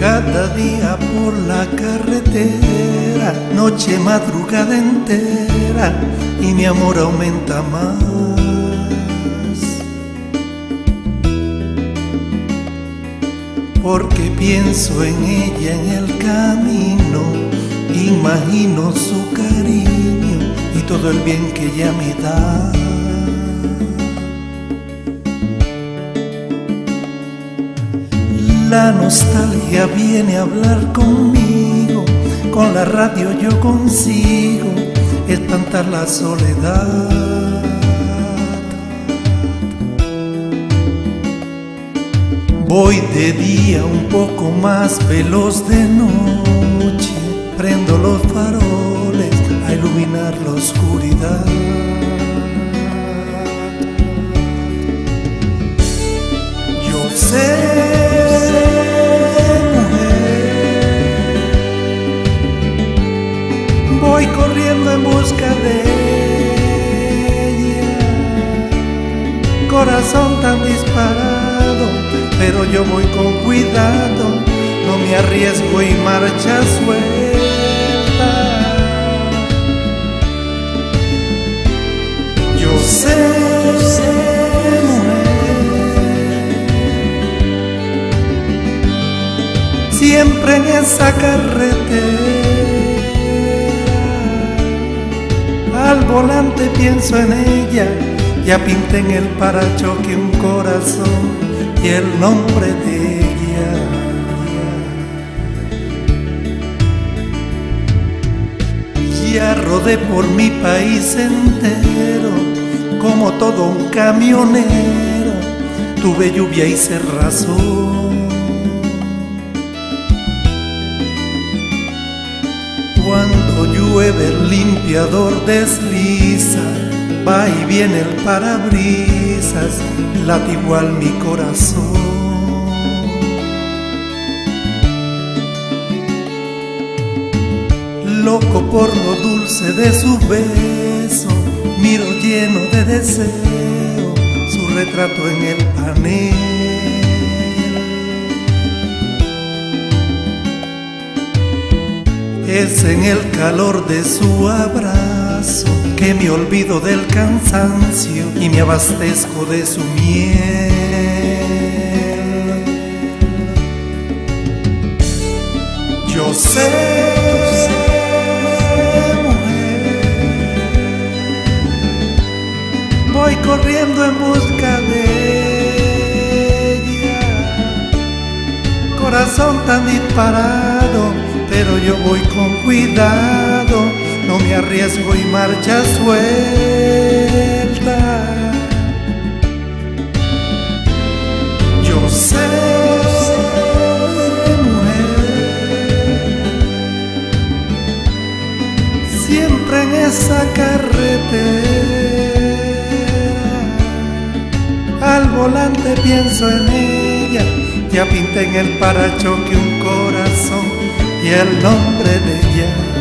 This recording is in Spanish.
Cada día por la carretera, noche, madrugada entera, y mi amor aumenta más. Porque pienso en ella en el camino, imagino su cariño y todo el bien que ella me da. La nostalgia viene a hablar conmigo, con la radio yo consigo espantar la soledad. Voy de día un poco más veloz, de noche prendo los faroles a iluminar la oscuridad. Yo sé, voy corriendo en busca de ella, corazón tan disparado, pero yo voy con cuidado, no me arriesgo y marcha suelta. Yo sé, mujer, siempre en esa carretera, al volante pienso en ella, ya pinté en el parachoque un corazón y el nombre de ella. Ya rodé por mi país entero, como todo un camionero, tuve lluvia y cerrazón. Cuando llueve el limpiador desliza, va y viene el parabrisas, late igual mi corazón. Loco por lo dulce de su beso, miro lleno de deseo su retrato en el panel. Es en el calor de su abrazo que me olvido del cansancio y me abastezco de su miel. Yo sé, mujer, voy corriendo en busca de ella, corazón tan disparado, pero yo voy con cuidado, no me arriesgo y marcha suelta. Yo sé, mujer, siempre en esa carretera, al volante pienso en ella, ya pinté en el parachoque un corazón y el nombre de ella.